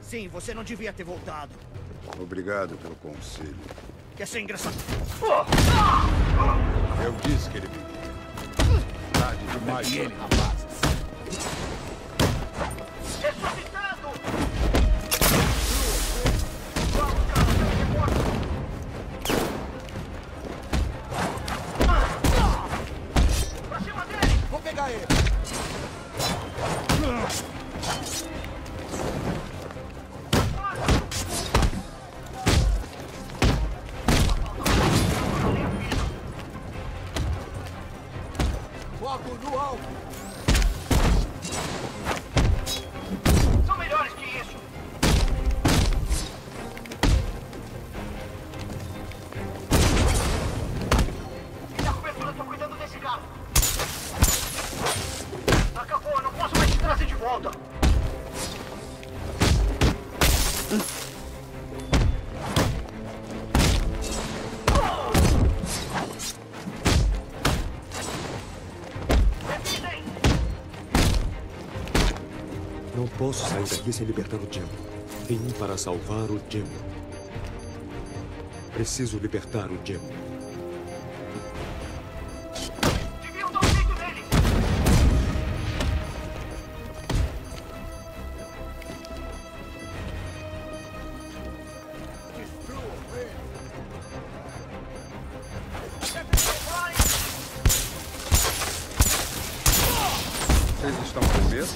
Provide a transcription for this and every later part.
Sim, você não devia ter voltado. Obrigado pelo conselho. Quer ser engraçado? Eu disse que ele vivia. Tarde demais. E ele, rapazes? Ressuscitado! Pra cima dele! Vou pegar ele. Foco no alvo. São melhores que isso! Me dá cobertura, tô cuidando desse carro. Acabou, eu não posso mais te trazer de volta. Revisem! Não posso sair daqui sem libertar o Jim. Vim para salvar o Jim. Preciso libertar o Jim. Deviam dar um jeito nele! Vocês estão com medo?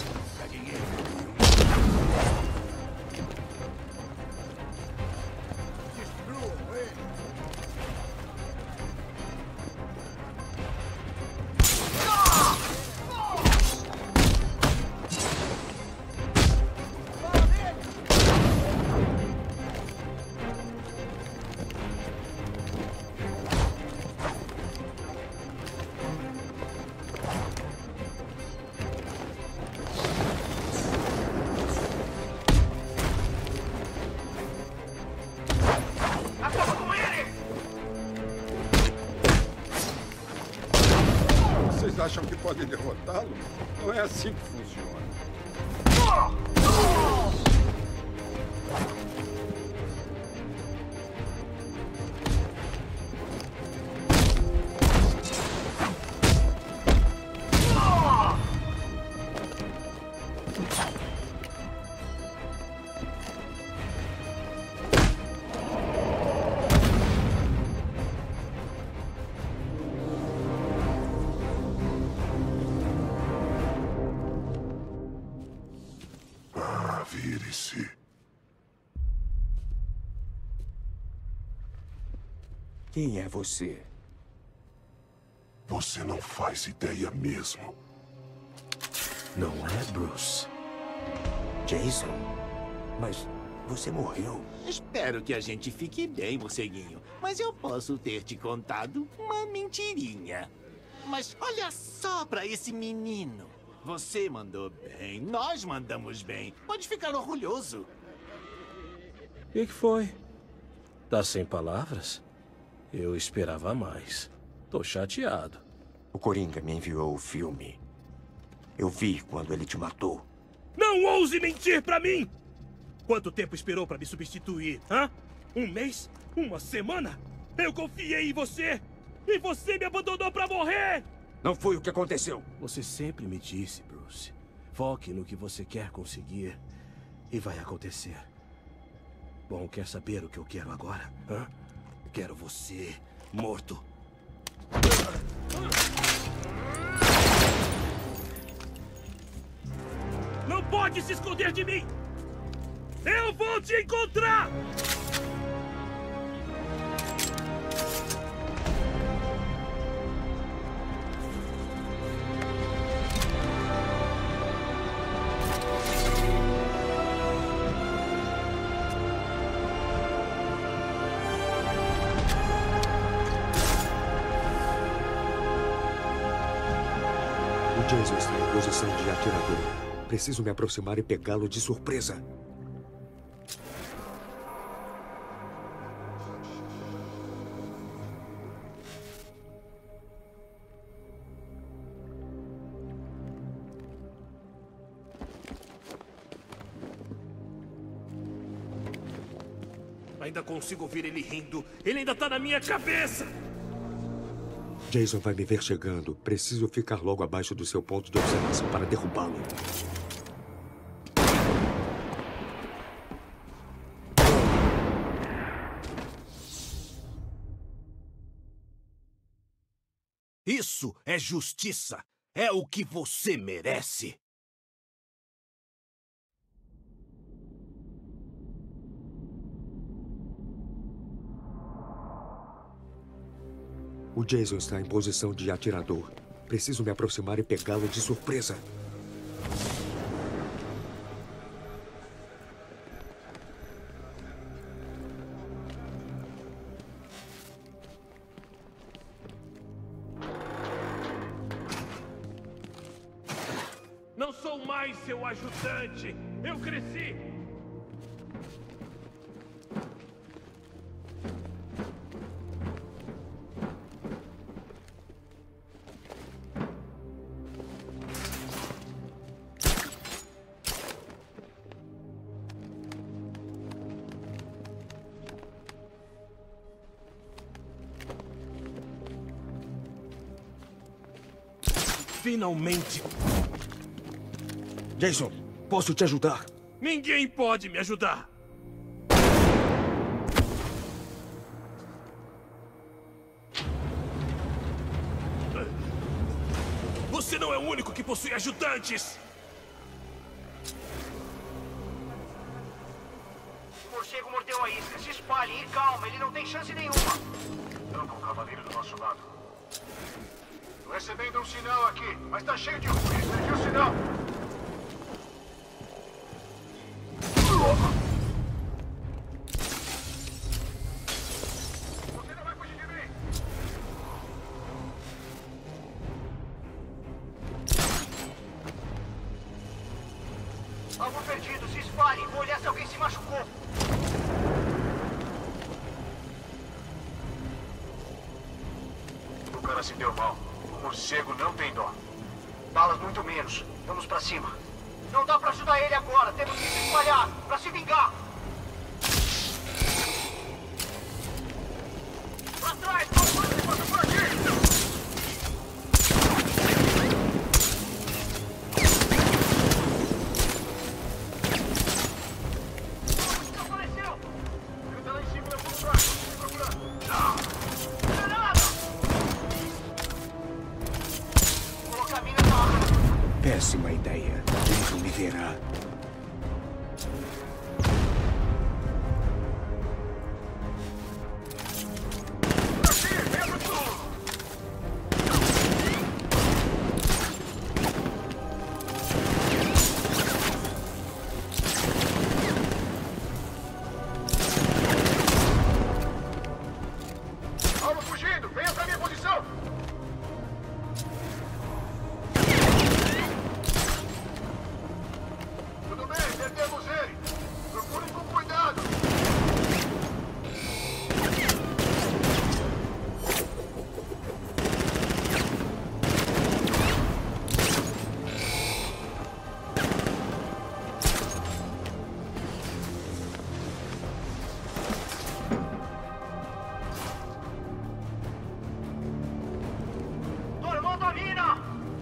Acaba com ele! Vocês acham que podem derrotá-lo? Não é assim que funciona. Vire-se. Quem é você? Você não faz ideia mesmo. Não é Bruce. Jason? Mas você morreu. Espero que a gente fique bem, morceguinho. Mas eu posso ter te contado uma mentirinha. Mas olha só pra esse menino. Você mandou bem, nós mandamos bem. Pode ficar orgulhoso. O que foi? Tá sem palavras? Eu esperava mais. Tô chateado. O Coringa me enviou o filme. Eu vi quando ele te matou. Não ouse mentir pra mim! Quanto tempo esperou pra me substituir, hã? Um mês? Uma semana? Eu confiei em você! E você me abandonou pra morrer! Não foi o que aconteceu. Você sempre me disse, Bruce. Foque no que você quer conseguir. E vai acontecer. Bom, quer saber o que eu quero agora? Hã? Quero você morto. Não pode se esconder de mim! Eu vou te encontrar! O Jason está em posição de atirador. Preciso me aproximar e pegá-lo de surpresa. Ainda consigo ouvir ele rindo. Ele ainda tá na minha cabeça! Jason vai me ver chegando. Preciso ficar logo abaixo do seu ponto de observação para derrubá-lo. Isso é justiça. É o que você merece. O Jason está em posição de atirador. Preciso me aproximar e pegá-lo de surpresa. Não sou mais seu ajudante. Eu cresci. Finalmente. Jason, posso te ajudar? Ninguém pode me ajudar. Você não é o único que possui ajudantes. O morcego mordeu a isca. Se espalhe e calma, ele não tem chance nenhuma. Tamo um cavaleiro do nosso lado. Tô recebendo um sinal aqui, mas tá cheio de ruído. Perdi o sinal. Você não vai fugir de mim. Alvo perdido, se espalhe. Vou olhar se alguém se machucou. O cara se deu mal. O morcego não tem dó. Balas muito menos. Vamos pra cima. Não dá pra ajudar ele agora. Temos que se espalhar pra se vingar. Pra trás! Você passa por aqui! Desapareceu! Ele tá lá em cima em algum lugar. Vamos procurar. Granada! Colocar a mina na arma. Péssima ideia. Jason me verá. Alvo fugindo! Venha pra minha posição! Tudo bem, perdemos ele. Procurem com cuidado. Tomando a mina!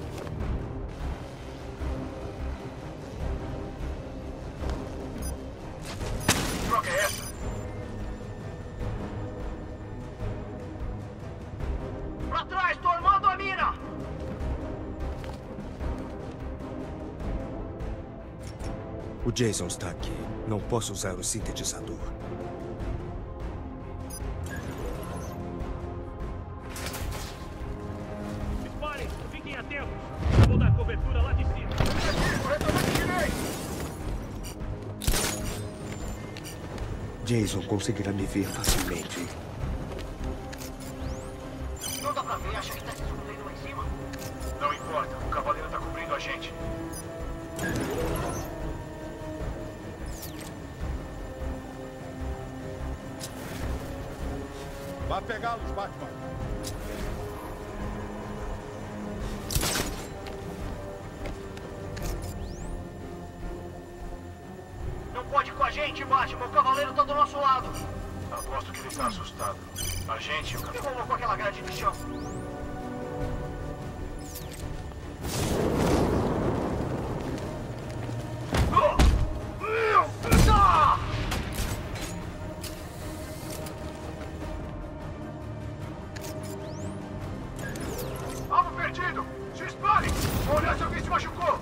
Que troca é essa? Pra trás, tô armando a mina! O Jason está aqui. Não posso usar o sintetizador. Disparem, fiquem atentos. Vou dar cobertura lá de cima. Aqui, corretamente direito. Jason conseguirá me ver facilmente. Não dá pra ver, acha que tá se escondendo lá em cima? Não importa, o cavaleiro tá cobrindo a gente. Vá pegá-los, Batman. Não pode ir com a gente, Batman. O cavaleiro tá do nosso lado. Aposto que ele tá assustado. A gente e o Quem colocou aquela grade no chão? Alvo perdido! Se espalhe! Vou olhar se alguém se machucou!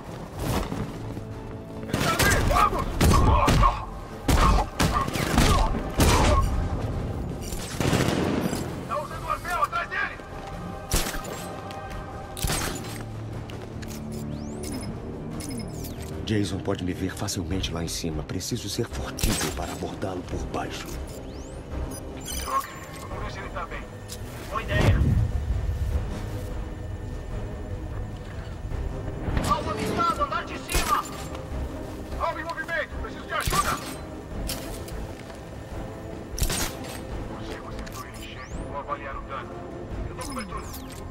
Ele tá ali! Vamos! Tá usando o arpel atrás dele! Jason pode me ver facilmente lá em cima. Preciso ser furtivo para abordá-lo por baixo. Droga! Vamos ver se ele tá bem. Boa ideia. Alvo avistado, andar de cima. Alvo em movimento! Preciso de ajuda! Você acertou ele em cheio. Vou avaliar o dano. Eu dou cobertura.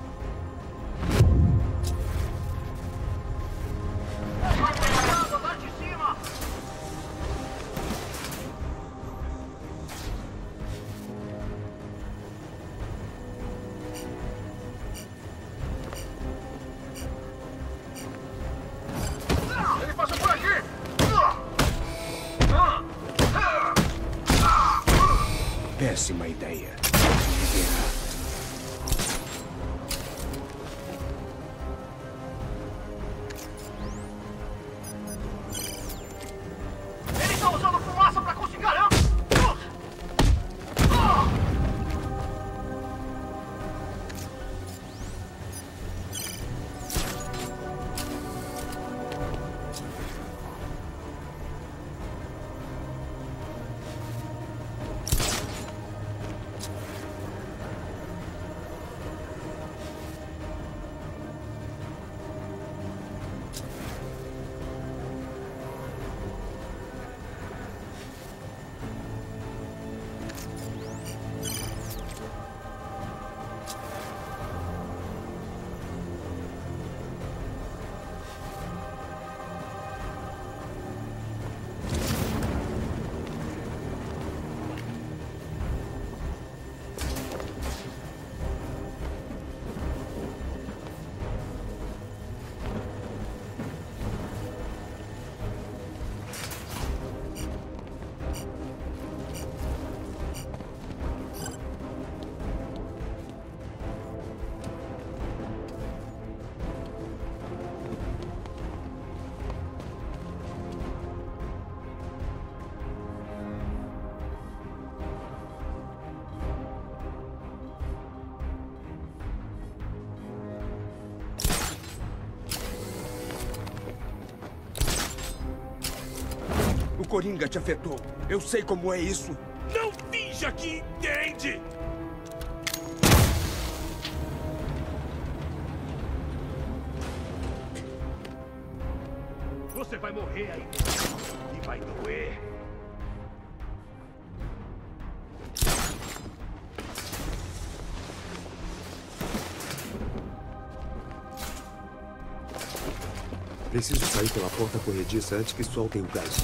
Alvo avistado, andar de cima. Ele passou por aqui! Péssima ideia. Eles estão usando fumaça pra conseguir caramba. O Coringa te afetou. Eu sei como é isso. Não finja que entende! Você vai morrer aí dentro. E vai doer. Preciso sair pela porta corrediça antes que soltem o gás.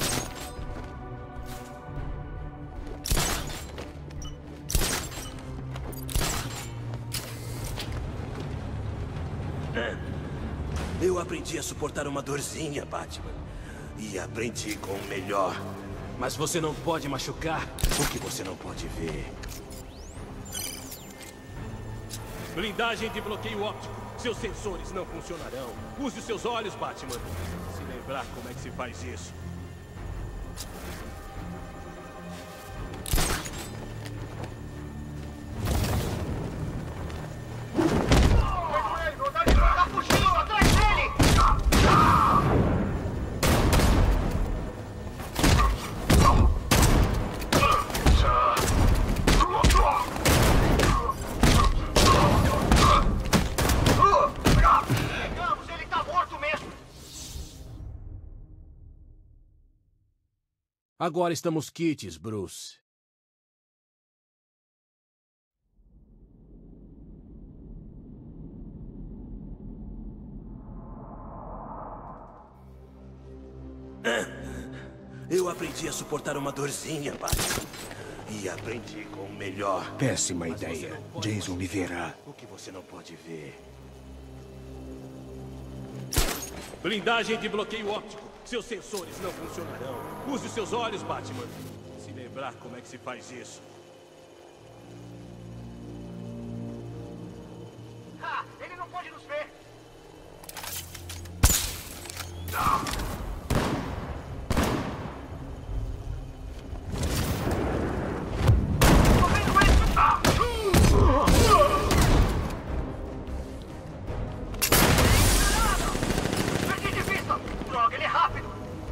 Eu aprendi a suportar uma dorzinha, Batman. E aprendi com o melhor. Mas você não pode machucar o que você não pode ver. Blindagem de bloqueio óptico. Seus sensores não funcionarão. Use os seus olhos, Batman. Se lembrar como é que se faz isso. Tá fugindo, atrás dele. Pegamos, ele tá morto mesmo. Agora estamos quites, Bruce. Eu aprendi a suportar uma dorzinha, Batman. E aprendi com o melhor. Péssima ideia. Jason me verá. O que você não pode ver. Blindagem de bloqueio óptico. Seus sensores não funcionarão. Use seus olhos, Batman. Se lembrar como é que se faz isso. Ah, ele não pode nos ver. Tô vendo isso! Perdi de vista! Droga, ele é rápido!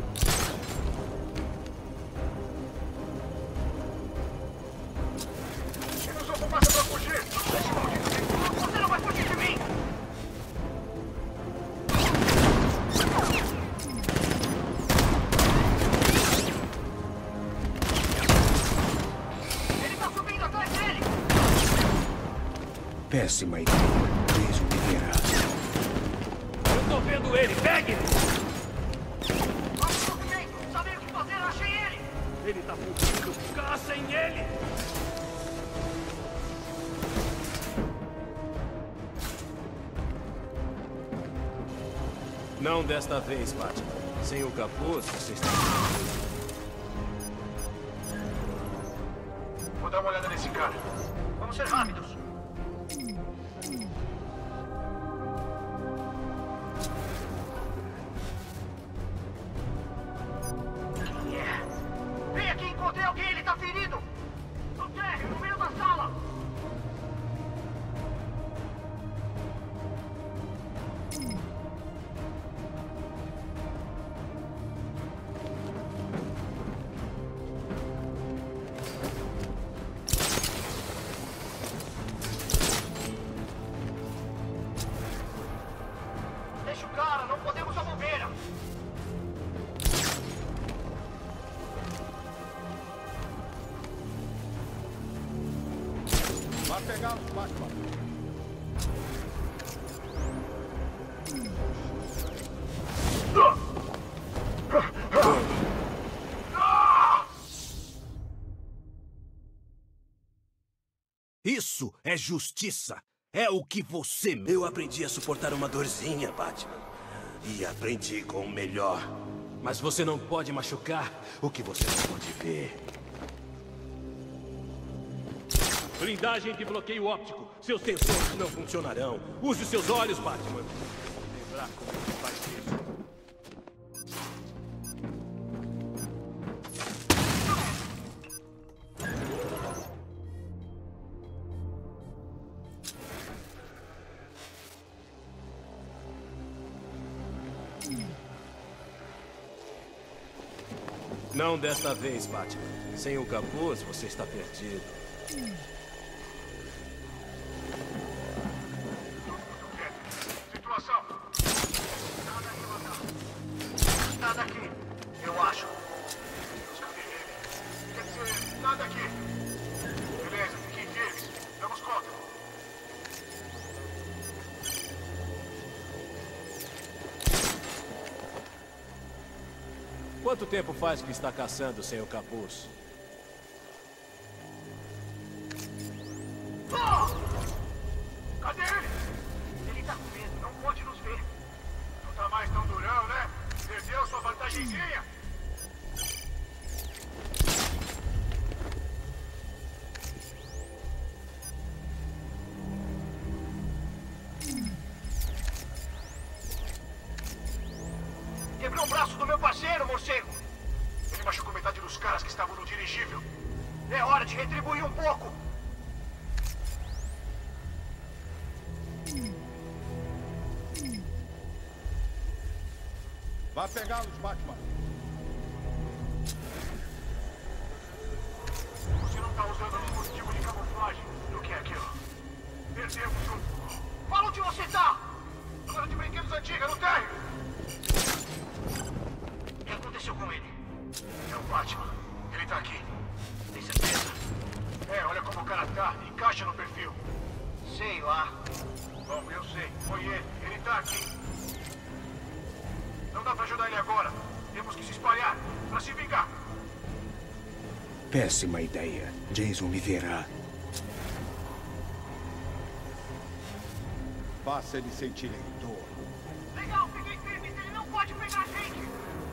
Ele usou fumaça pra fugir. Esse maldito! Você não vai fugir de mim! Ele tá subindo atrás dele! Péssima ideia. Jason me verá. Eu tô vendo ele. Pegue! Vamos pro jeito! Saber o que fazer, achei ele! Ele tá fugindo. Caçem ele! Não desta vez, Batman. Sem o capuz, você está... Vou dar uma olhada nesse cara. Vamos ser rápidos! Quem é? Vem aqui, encontrei alguém, ele tá ferido! No térreo, no meio da sala! Deixa o cara, não podemos a bobeira! Vai pegar os Batman. Isso é justiça. É o que você... Eu aprendi a suportar uma dorzinha, Batman. E aprendi com o melhor. Mas você não pode machucar o que você não pode ver. Blindagem de bloqueio óptico. Seus sensores não funcionarão. Use seus olhos, Batman. Se lembrar como é que faz isso. Não desta vez, Batman. Sem o capuz, você está perdido. Situação. Nada aqui, eu acho. Cadê ele? Quer dizer, nada aqui. Beleza, fiquem firmes. Damos conta. Quanto tempo faz que está caçando sem o capuz? Cadê ele? Ele tá com medo, não pode nos ver. Não tá mais tão durão, né? Perdeu sua vantagenzinha. Quebrou o braço do meu parceiro, morcego! Ele machucou metade dos caras que estavam no dirigível. É hora de retribuir um pouco! Vai pegá-los, Batman. Você não tá usando o dispositivo de camuflagem. O que é aquilo? Perdemos um. Fala onde você tá! Agora de brinquedos antiga, no térreo. O que aconteceu com ele? É o Batman. Ele tá aqui. Tem certeza? É, olha como o cara tá. Encaixa no perfil. Sei lá. Bom, eu sei. Foi ele. Ele tá aqui. Não dá pra ajudar ele agora. Temos que se espalhar pra se vingar. Péssima ideia. Jason me verá. Faça eles sentirem dor. Legal, peguei firmes. Ele não pode pegar a gente.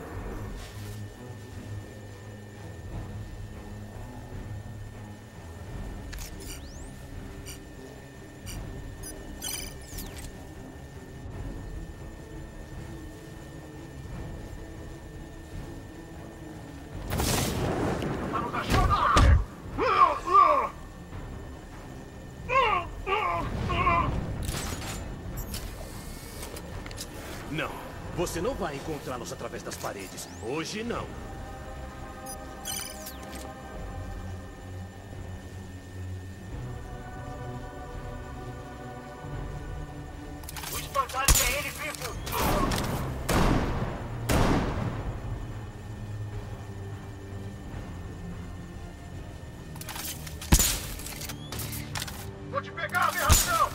Tá nos achando? Não. Você não vai encontrá-los através das paredes. Hoje não. O espantalho é ele vivo. Vou te pegar, aberração!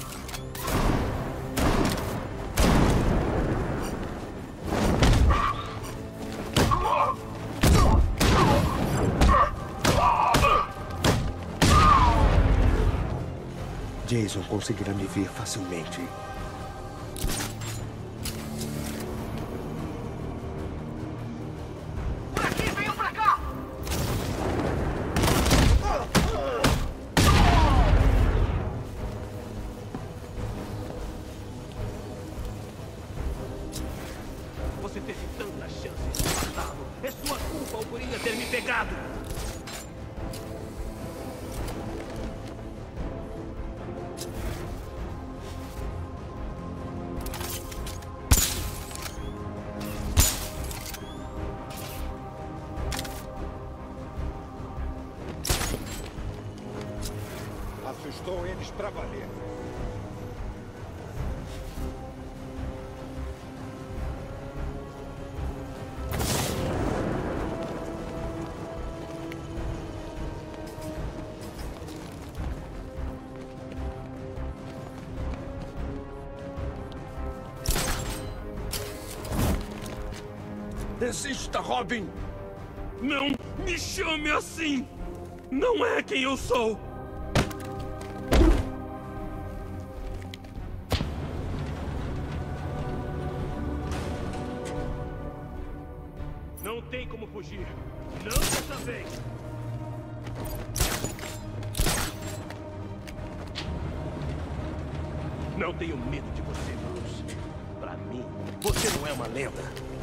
Jason conseguirá me ver facilmente. Por aqui, venham pra cá. Você teve tantas chances de matá-lo. É sua culpa o Coringa ter me pegado. Assustou eles pra valer. Desista, Robin! Não me chame assim! Não é quem eu sou! Não tem como fugir. Não dessa vez. Não tenho medo de você, Bruce. Pra mim, você não é uma lenda.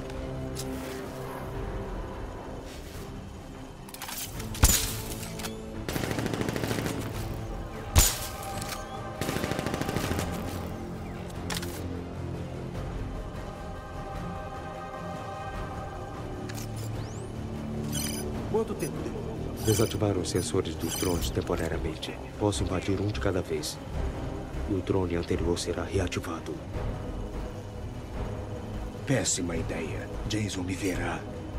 Quanto tempo demorou? Desativaram os sensores dos drones temporariamente. Posso invadir um de cada vez. E o drone anterior será reativado. Péssima ideia. Jason me verá.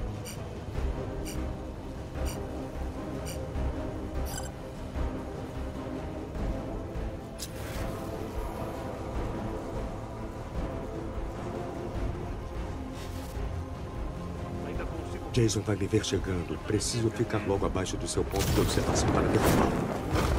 Ainda consigo. Jason vai me ver chegando. Preciso ficar logo abaixo do seu ponto de observação para derrubá-lo.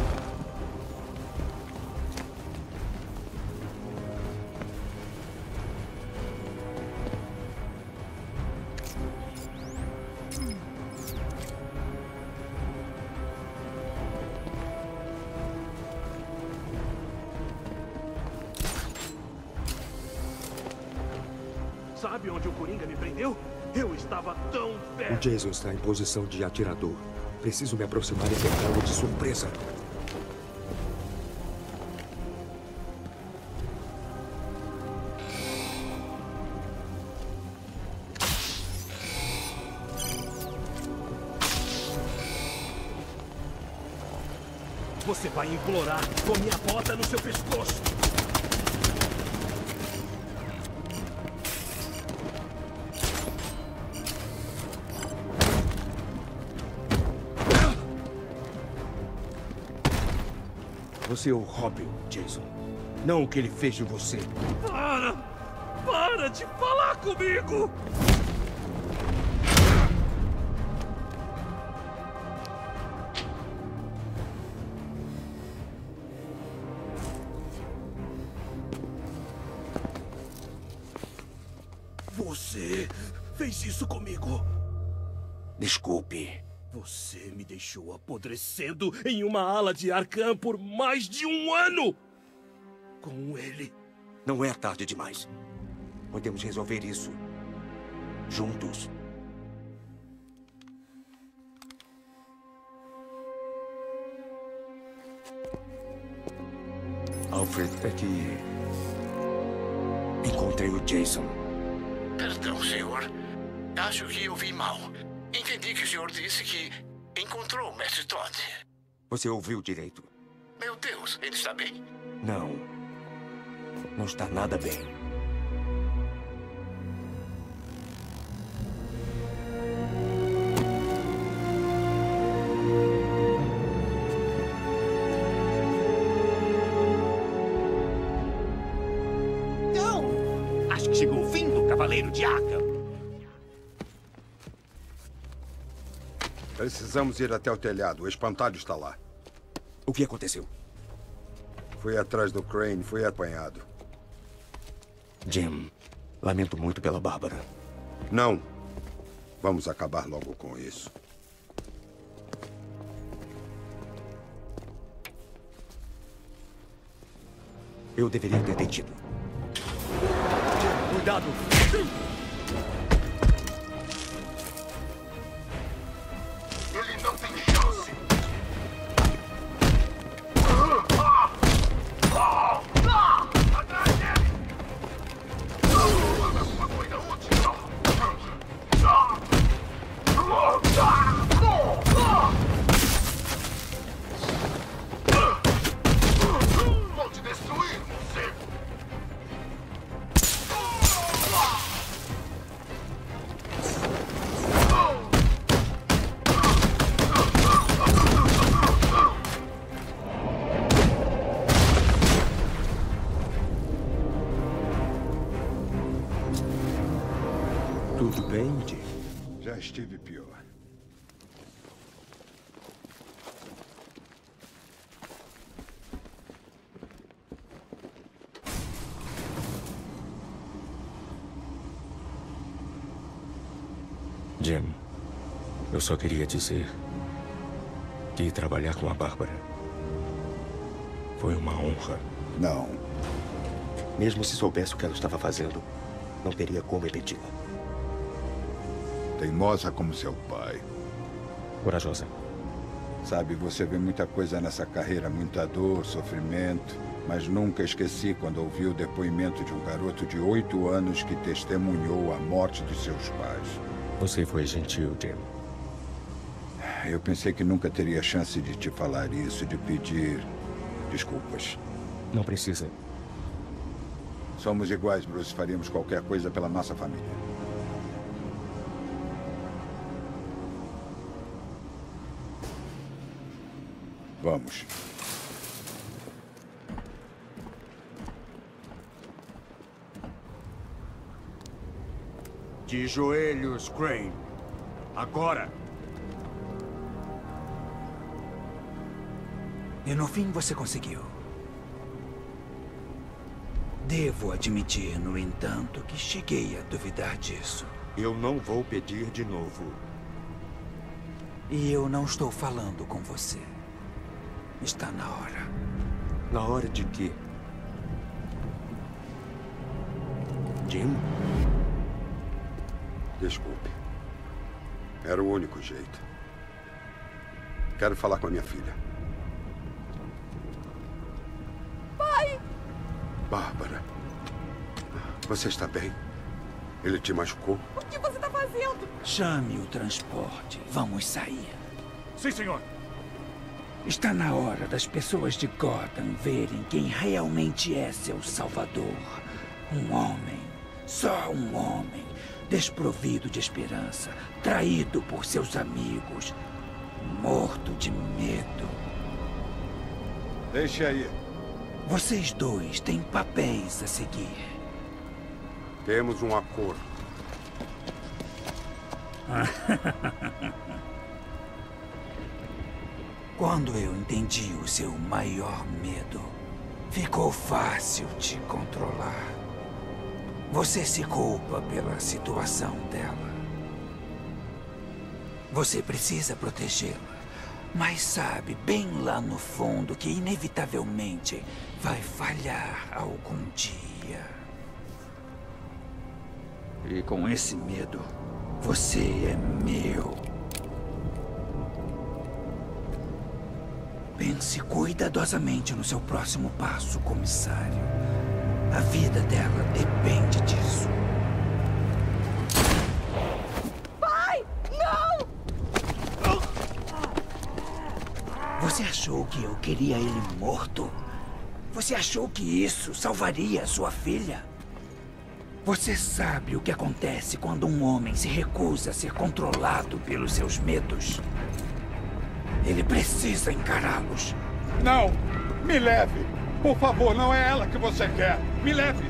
Sabe onde o Coringa me prendeu? Eu estava tão O perto. Jason está em posição de atirador. Preciso me aproximar e pegá-lo de surpresa. Você vai implorar com minha bota no seu pescoço. Você é o Robin, Jason. Não o que ele fez de você. Para! Para de falar comigo! Você fez isso comigo. Desculpe. Você me deixou apodrecendo em uma ala de Arkham por mais de 1 ano. Com ele. Não é tarde demais. Podemos resolver isso juntos. Alfred, é que encontrei o Jason. Perdão, senhor. Acho que eu vi mal. Entendi que o senhor disse que encontrou o Mestre Todd. Você ouviu direito? Meu Deus, ele está bem? Não. Não está nada bem. Então, acho que chegou o fim do Cavaleiro de Arkham. Precisamos ir até o telhado. O espantalho está lá. O que aconteceu? Fui atrás do Crane, fui apanhado. Jim, lamento muito pela Bárbara. Não. Vamos acabar logo com isso. Eu deveria ter detido. Cuidado! Ele não tem chance. Atrás dele! Uma coisa útil. Vou te destruir, você! Tudo bem, Jim? Já estive pior. Jim, eu só queria dizer que trabalhar com a Bárbara foi uma honra. Não. Mesmo se soubesse o que ela estava fazendo, não teria como impedi-la. Teimosa como seu pai. Corajosa. Sabe, você vê muita coisa nessa carreira, muita dor, sofrimento. Mas nunca esqueci quando ouvi o depoimento de um garoto de 8 anos que testemunhou a morte dos seus pais. Você foi gentil, Jim. Eu pensei que nunca teria chance de te falar isso, de pedir desculpas. Não precisa. Somos iguais, Bruce. Faríamos qualquer coisa pela nossa família. Vamos. De joelhos, Crane. Agora! E no fim você conseguiu. Devo admitir, no entanto, que cheguei a duvidar disso. Eu não vou pedir de novo. E eu não estou falando com você. Está na hora. Na hora de quê? Jim? Desculpe. Era o único jeito. Quero falar com a minha filha. Pai! Bárbara. Você está bem? Ele te machucou? O que você está fazendo? Chame o transporte. Vamos sair. Sim, senhor. Está na hora das pessoas de Gotham verem quem realmente é seu salvador. Um homem. Só um homem. Desprovido de esperança. Traído por seus amigos. Morto de medo. Deixe aí. Vocês dois têm papéis a seguir. Temos um acordo. Quando eu entendi o seu maior medo, ficou fácil te controlar. Você se culpa pela situação dela. Você precisa protegê-la. Mas sabe bem lá no fundo que inevitavelmente vai falhar algum dia. E com esse medo, você é meu. Pense cuidadosamente no seu próximo passo, comissário. A vida dela depende disso. Pai, não! Você achou que eu queria ele morto? Você achou que isso salvaria sua filha? Você sabe o que acontece quando um homem se recusa a ser controlado pelos seus medos? Ele precisa encará-los. Não! Me leve! Por favor, não é ela que você quer! Me leve!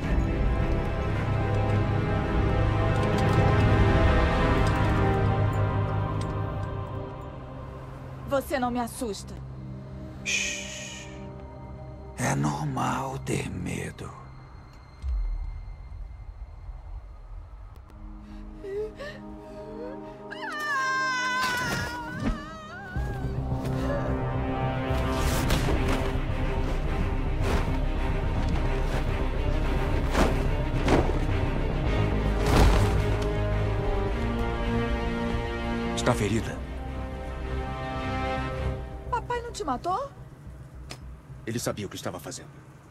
Você não me assusta. Shhh. É normal ter medo. Está ferida. Papai não te matou? Ele sabia o que estava fazendo.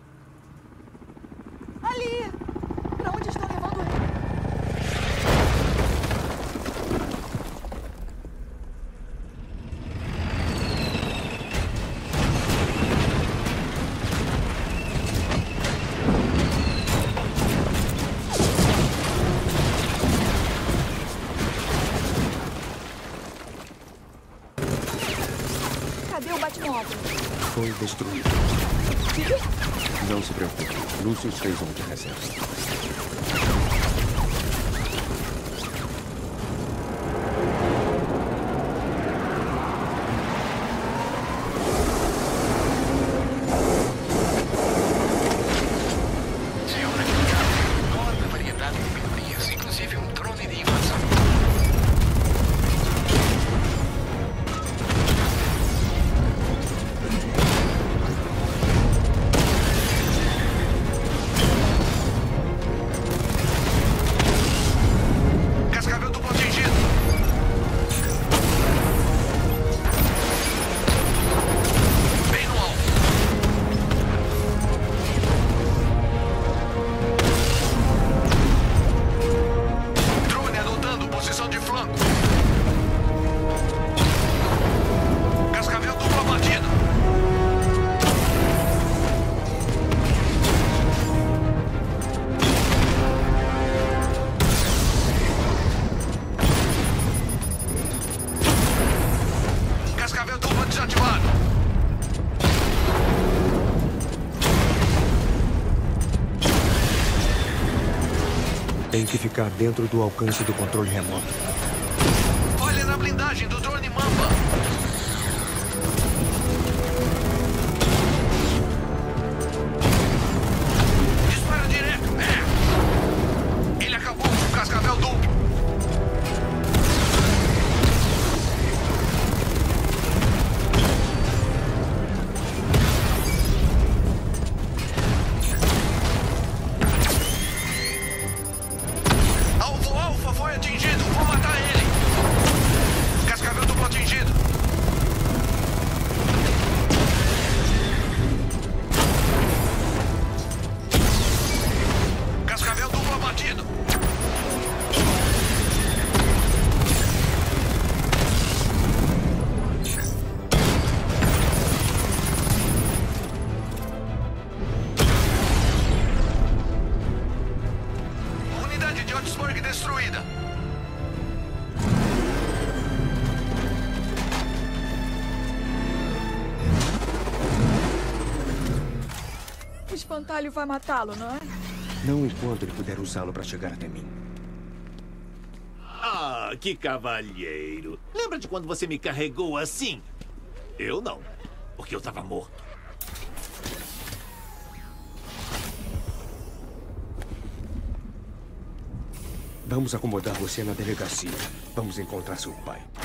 Ali! Pra onde estão levando ele? Cadê o Batmóvel? Foi destruído. Não se preocupe. Lucius fez um de reserva. Toda variedade de melhorias, inclusive um drone de invasão. Cascavel duplo atingido. Bem no alvo. Drone adotando posição de flanco. Cascavel duplo abatido. Cascavel duplo desativado. Tem que ficar dentro do alcance do controle remoto. Olha na blindagem do drone Mamba. Dispara direto. É. Ele acabou com o cascavel duplo. Alvo Alfa foi atingido. Vou matar ele. Cascavel duplo atingido. Cascavel duplo abatido. Unidade de Otisburg destruída. O espantalho vai matá-lo, não é? Não enquanto ele puder usá-lo para chegar até mim. Ah, que cavalheiro. Lembra de quando você me carregou assim? Eu não, porque eu estava morto. Vamos acomodar você na delegacia. Vamos encontrar seu pai.